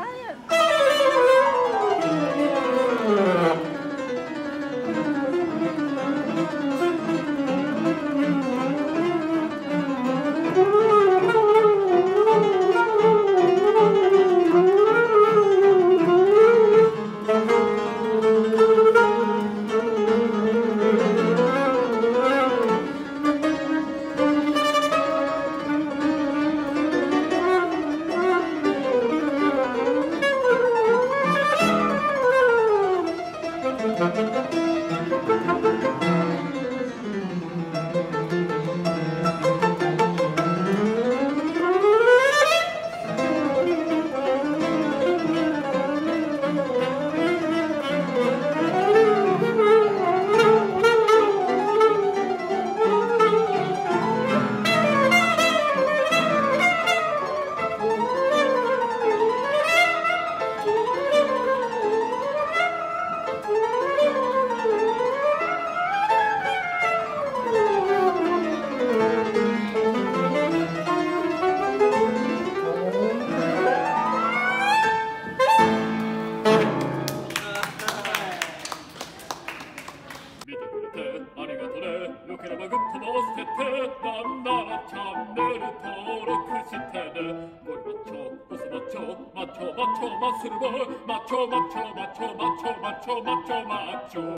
見てくれてありがとね。よければグッドボスってなんならチャンネル登録してね。ゴリマッチョ、ボスマッチョ、マッチョマッチョマッスルボーイ、マッチョマッチョマッチョマッチョマッチョマッチョマッチョ。